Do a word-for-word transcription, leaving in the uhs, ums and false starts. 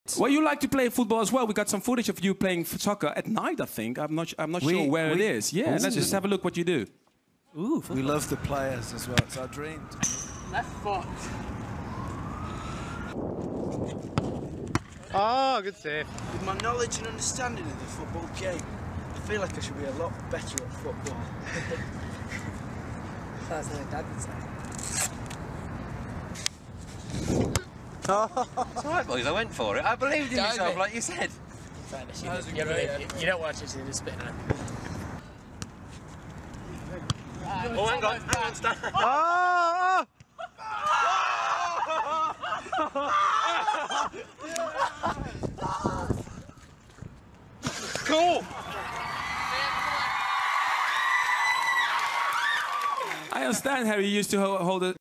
Well, you like to play football as well. We got some footage of you playing soccer at night, I think. I'm not, I'm not we, sure where we, it is. Yeah, ooh. Let's just have a look what you do. Ooh, we love the players as well. It's our dream. Left foot. Oh, good save. With my knowledge and understanding of the football game, I feel like I should be a lot better at football. That's like Dad would say. It's all right, boys. I went for it. I believed in myself, like you said. Fairness, you, you, you, really, you, you don't watch it, so you're just spitting it. Oh, hang on, hang on, Stan. Oh! Cool. I understand, Harry, you used to hold it.